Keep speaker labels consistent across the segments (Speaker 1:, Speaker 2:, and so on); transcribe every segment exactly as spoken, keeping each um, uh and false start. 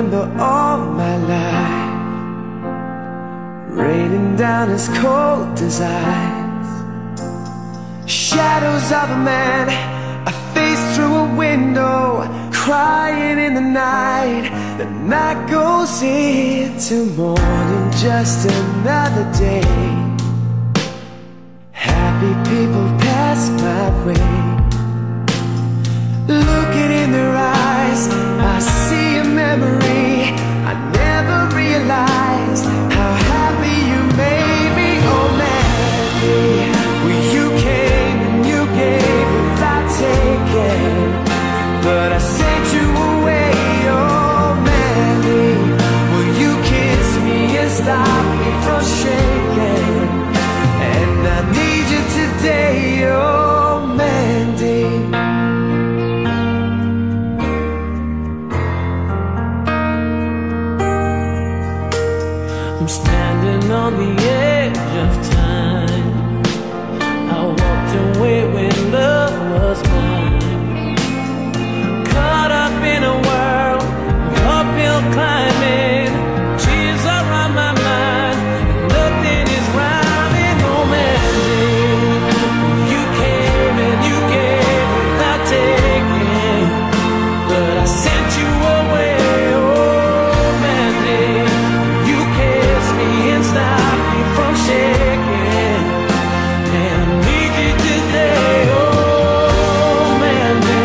Speaker 1: remember all my life, raining down as cold as ice. Shadows of a man, a face through a window, crying in the night. The night goes into morning, just another day. Happy people pass my way. Looking in their eyes, I see a memory. I never realized how happy you made me. Oh Mandy, well, you came and you gave without taking, but I sent you away. Oh Mandy, will you kiss me and stop me from shaking? And I need you today. Oh Mandy, I'm standing on the edge of time. I walked away when love was mine. Caught up in a world of uphill climbing, tears are on my mind, and nothing is rhyming. Oh Mandy, you came and you gave without taking, but I sent you away. Oh Mandy, you kissed me and stopped me from shaking, and I need you today. Oh Mandy,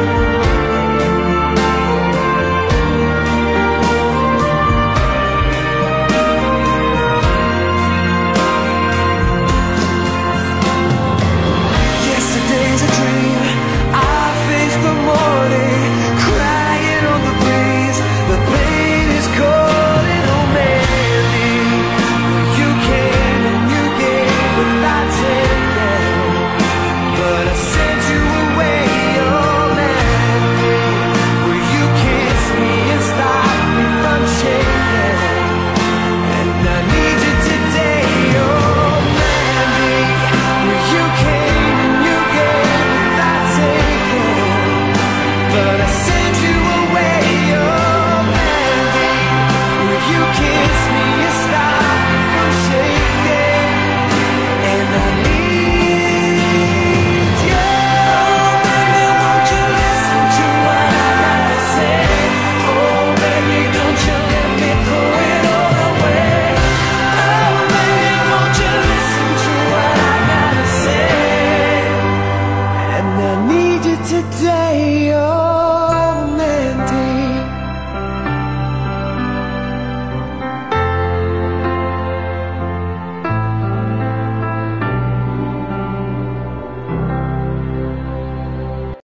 Speaker 1: yesterday's a dream. I face the morning, crying on the breeze. The pain is cold and oh Mandy, you came and you gave without taking, but I sent you away. Oh Mandy, will you kiss me and stop me from shaking? And I need you today. Oh Mandy, will you came and you gave without taking, but I sent you away. Oh Mandy, will you kiss me and stop me from shaking? And I need you. Oh baby, won't you listen to what I gotta say? Oh baby, don't you let me throw it all away. Oh baby, won't you listen to what I gotta say? And I need you today. Oh